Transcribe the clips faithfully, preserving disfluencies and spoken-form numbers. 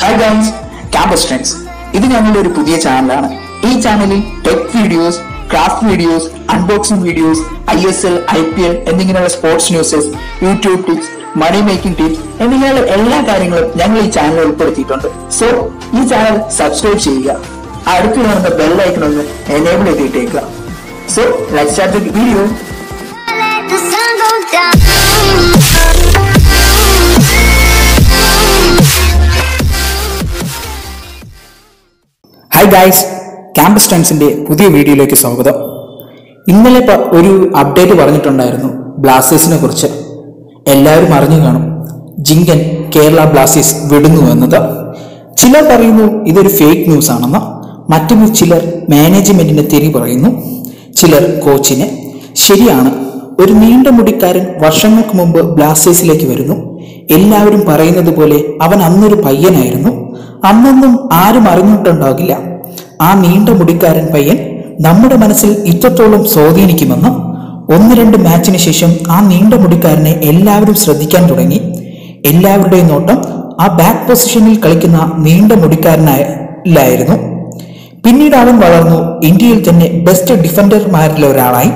Hi guys, campus trends. ഇത് ഞങ്ങളുടെ ഒരു പുതിയ ചാനലാണ്. ഈ ചാനലിൽ tech videos, craft videos, unboxing videos, I S L, I P L എന്നിങ്ങനെയുള്ള sports newses, YouTube tips, money making tips എന്നിങ്ങനെയുള്ള എല്ലാ കാര്യങ്ങളും ഞങ്ങൾ ഈ ചാനലിൽ ഉൾപ്പെടുത്തിയിട്ടുണ്ട്. സോ ഈ ചാനൽ സബ്സ്ക്രൈബ് ചെയ്യുക. അടുത്ത് കാണുന്ന ബെൽ ഐക്കൺ ഒന്ന് എനേബിൾ ചെയ്തിട്ടേക്കുക. So let's start the video. Hi guys, campus ട്രെൻഡ്സിന്റെ പുതിയ വീഡിയോയിലേക്ക് സ്വാഗതം. ഇന്നലെ ഒരു അപ്ഡേറ്റ് പറഞ്ഞിട്ടുണ്ടായിരുന്നു ബ്ലാസ്റ്റേഴ്സിനെ കുറിച്ച്. എല്ലാവരും അറിഞ്ഞു കാണും, ജിങ്കൻ കേരള ബ്ലാസ്റ്റേഴ്സ് വിടുന്നു എന്നത്. ചിലർ പറയുന്നു ഇതൊരു ഫേക്ക് ന്യൂസ് ആണെന്ന്, മറ്റു ചിലർ മാനേജ്മെന്റിനെ തെറി പറയുന്നു, ചിലർ കോച്ചിനെ. ശരിയാണ്, ഒരു നീണ്ട മുടിക്കാരൻ വർഷങ്ങൾക്ക് മുമ്പ് ബ്ലാസ്റ്റേഴ്സിലേക്ക് വരുന്നു. എല്ലാവരും പറയുന്നത് പോലെ അവൻ അന്നൊരു പയ്യനായിരുന്നു. അന്നൊന്നും ആരും അറിഞ്ഞിട്ടുണ്ടാകില്ല ആ നീണ്ട മുടിക്കാരൻ പയ്യൻ നമ്മുടെ മനസ്സിൽ ഇത്രത്തോളം സ്വാധീനിക്കുമെന്ന്. ഒന്ന് രണ്ട് മാച്ചിന് ശേഷം ആ നീണ്ട മുടിക്കാരനെ എല്ലാവരും ശ്രദ്ധിക്കാൻ തുടങ്ങി. എല്ലാവരുടെയും നോട്ടം ആ ബാക്ക് പൊസിഷനിൽ കളിക്കുന്ന നീണ്ട മുടിക്കാരനായിരുന്നു. പിന്നീട് അവൻ വളർന്നു ഇന്ത്യയിൽ തന്നെ ബെസ്റ്റ് ഡിഫൻഡർമാരിൽ ഒരാളായി.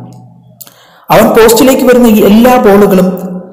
അവൻ പോസ്റ്റിലേക്ക് വരുന്ന എല്ലാ ബോളുകളും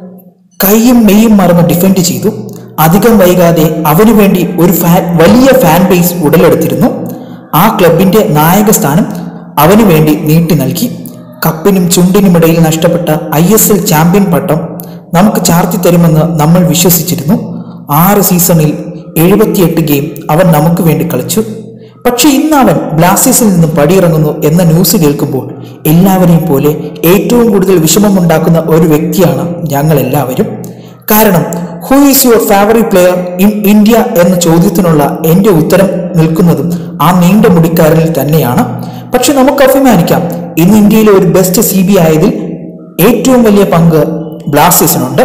കൈയും മെയ്യും മറന്ന് ഡിഫെൻഡ് ചെയ്തു. അധികം വൈകാതെ അവനു വേണ്ടി ഒരു ഫാൻ വലിയ ഫാൻ ബേസ് ഉടലെടുത്തിരുന്നു. ആ ക്ലബിന്റെ നായക സ്ഥാനം അവനു വേണ്ടി നീട്ടി നൽകി. കപ്പിനും ചുണ്ടിനുമിടയിൽ നഷ്ടപ്പെട്ട ഐ എസ് എൽ ചാമ്പ്യൻ പട്ടം നമുക്ക് ചാർത്തി തരുമെന്ന് നമ്മൾ വിശ്വസിച്ചിരുന്നു. ആറ് സീസണിൽ എഴുപത്തിയെട്ട് ഗെയിം അവൻ നമുക്ക് വേണ്ടി കളിച്ചു. പക്ഷെ ഇന്ന് അവൻ ബ്ലാസ്റ്റേഴ്സിൽ നിന്നും പടിയിറങ്ങുന്നു എന്ന ന്യൂസ് കേൾക്കുമ്പോൾ എല്ലാവരെയും പോലെ ഏറ്റവും കൂടുതൽ വിഷമമുണ്ടാക്കുന്ന ഒരു വ്യക്തിയാണ് ഞങ്ങൾ എല്ലാവരും. കാരണം who is your favourite player in India എന്ന ചോദ്യത്തിനുള്ള എൻ്റെ ഉത്തരം നിൽക്കുന്നതും ആ നീണ്ട മുടിക്കാരനിൽ തന്നെയാണ്. പക്ഷെ നമുക്ക് അഭിമാനിക്കാം, ഇന്ന് ഇന്ത്യയിലെ ഒരു ബെസ്റ്റ് സി ബി ആയതിൽ ഏറ്റവും വലിയ പങ്ക് ബ്ലാസ്റ്റേഴ്സിനുണ്ട്.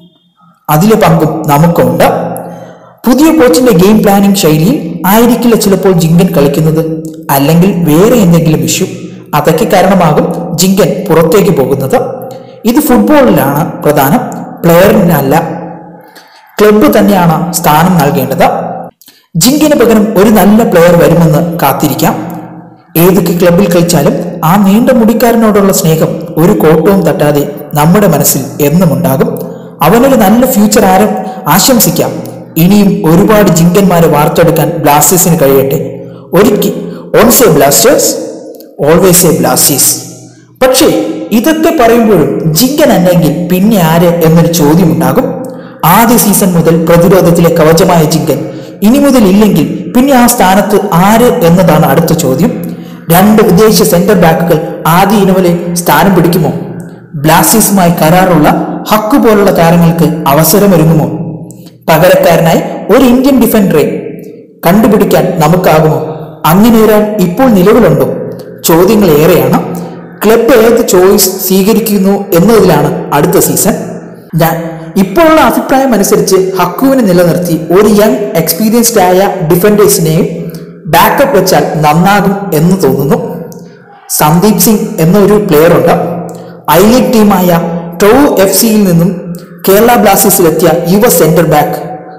അതിലെ പങ്കും നമുക്കുണ്ട്. പുതിയ കോച്ചിന്റെ ഗെയിം പ്ലാനിംഗ് ശൈലിയിൽ ആയിരിക്കില്ല ചിലപ്പോൾ ജിങ്കൻ കളിക്കുന്നത്, അല്ലെങ്കിൽ വേറെ എന്തെങ്കിലും ഇഷ്യൂ. അതൊക്കെ കാരണമാകും ജിങ്കൻ പുറത്തേക്ക് പോകുന്നത്. ഇത് ഫുട്ബോളിലാണ് പ്രധാനം, പ്ലെയറിനല്ല. ക്ലബ്ബ് തന്നെയാണ് സ്ഥാനം നൽകേണ്ടത്. ജിങ്കിന് പകരം ഒരു നല്ല പ്ലെയർ വരുമെന്ന് കാത്തിരിക്കാം. ഏതൊക്കെ ക്ലബിൽ കളിച്ചാലും ആ നീണ്ട മുടിക്കാരനോടുള്ള സ്നേഹം ഒരു കോട്ടവും തട്ടാതെ നമ്മുടെ മനസ്സിൽ എന്നും ഉണ്ടാകും. അവനൊരു നല്ല ഫ്യൂച്ചർ ആരം ആശംസിക്കാം. ഇനിയും ഒരുപാട് ജിങ്കന്മാരെ വാർത്തെടുക്കാൻ ബ്ലാസ്റ്റേഴ്സിന് കഴിയട്ടെ. ഒരിക്കൽ once a Blasters always a Blasters. പക്ഷേ ഇതൊക്കെ പറയുമ്പോഴും ജിങ്കൻ അല്ലെങ്കിൽ പിന്നെ ആര് എന്നൊരു ചോദ്യം ഉണ്ടാകും. ആദ്യ സീസൺ മുതൽ പ്രതിരോധത്തിലെ കവചമായ ജിങ്കൻ ഇനി മുതൽ ഇല്ലെങ്കിൽ പിന്നെ ആ സ്ഥാനത്ത് ആര് എന്നതാണ് അടുത്ത ചോദ്യം. രണ്ട് വിദേശ സെന്റർ ബാക്കുകൾ ആദ്യ ഇനവലിൽ സ്ഥാനം പിടിക്കുമോ? ബ്ലാസ്റ്റേഴ്സുമായി കരാറുള്ള ഹക്കു പോലുള്ള താരങ്ങൾക്ക് അവസരമൊരുങ്ങുമോ? പകരക്കാരനായി ഒരു ഇന്ത്യൻ ഡിഫൻഡറെ കണ്ടുപിടിക്കാൻ നമുക്കാകുമോ? അങ്ങനെ ഒരാൾ ഇപ്പോൾ നിലവിലുണ്ടോ? ചോദ്യങ്ങൾ ഏറെയാണ്. ക്ലബ് ഏത് ചോയ്സ് സ്വീകരിക്കുന്നു എന്നതിലാണ് അടുത്ത സീസൺ. ഞാൻ ഇപ്പോഴുള്ള അഭിപ്രായം അനുസരിച്ച് ഹക്കുവിനെ നിലനിർത്തി ഒരു യങ് എക്സ്പീരിയൻസ്ഡ് ആയ ഡിഫൻഡേഴ്സിനെയും ബാക്കപ്പ് വെച്ചാൽ നന്നാകും എന്ന് തോന്നുന്നു. സന്ദീപ് സിംഗ് എന്നൊരു പ്ലെയർ ഉണ്ട്. ഐ ലീഗ് ടീമായ ടൗ എഫ് സിയിൽ നിന്നും കേരള ബ്ലാസ്റ്റേഴ്സിലെത്തിയ യുവ സെന്റർ ബാക്ക്.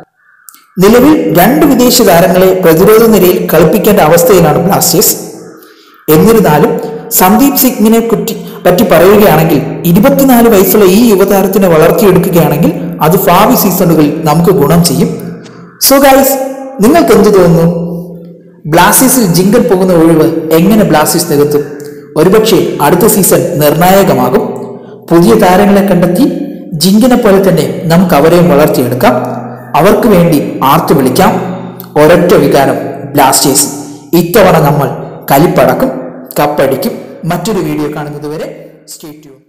നിലവിൽ രണ്ട് വിദേശ താരങ്ങളെ പ്രതിരോധ നിരയിൽ കളിപ്പിക്കേണ്ട അവസ്ഥയിലാണ് ബ്ലാസ്റ്റേഴ്സ്. എന്നിരുന്നാലും സന്ദീപ് സിംഗിനെ കുറ്റി പറ്റി പറയുകയാണെങ്കിൽ ഇരുപത്തിനാല് വയസ്സുള്ള ഈ യുവതാരത്തിനെ വളർത്തിയെടുക്കുകയാണെങ്കിൽ അത് ഭാവി സീസണുകളിൽ നമുക്ക് ഗുണം ചെയ്യും. സോ ഗൈസ്, നിങ്ങൾക്ക് എന്ത് തോന്നുന്നു? ബ്ലാസ്റ്റേഴ്സിൽ ജിങ്കൻ പോകുന്ന ഒഴിവ് എങ്ങനെ ബ്ലാസ്റ്റേഴ്സ് നികത്തും? ഒരുപക്ഷെ അടുത്ത സീസൺ നിർണായകമാകും. പുതിയ താരങ്ങളെ കണ്ടെത്തി ജിങ്കനെ പോലെ തന്നെ നമുക്ക് അവരെയും വളർത്തിയെടുക്കാം. അവർക്ക് വേണ്ടി ആർത്തു വിളിക്കാം. ഒരൊറ്റ വികാരം, ബ്ലാസ്റ്റേഴ്സ്. ഇത്തവണ നമ്മൾ കലിപ്പടക്കും, കപ്പടിക്കും. മറ്റൊരു വീഡിയോ കാണുന്നത് വരെ സ്റ്റേ ട്യൂൺ.